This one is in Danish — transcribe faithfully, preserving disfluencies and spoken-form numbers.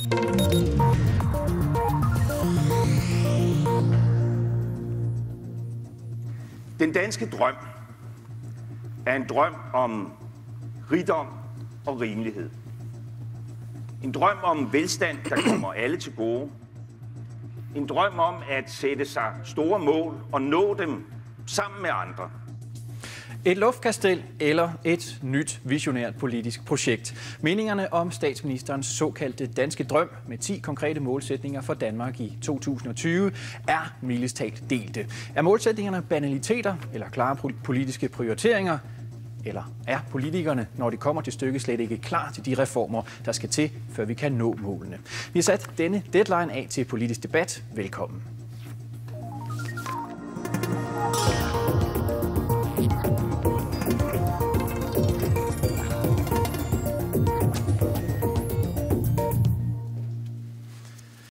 Den danske drøm er en drøm om rigdom og rimelighed. En drøm om velstand, der kommer alle til gode. En drøm om at sætte sig store mål og nå dem sammen med andre. Et luftkastel eller et nyt visionært politisk projekt. Meningerne om statsministerens såkaldte danske drøm med ti konkrete målsætninger for Danmark i to tusind og tyve er mildest talt delte. Er målsætningerne banaliteter eller klare politiske prioriteringer? Eller er politikerne, når det kommer til stykket, slet ikke klar til de reformer, der skal til, før vi kan nå målene? Vi har sat denne deadline af til politisk debat. Velkommen.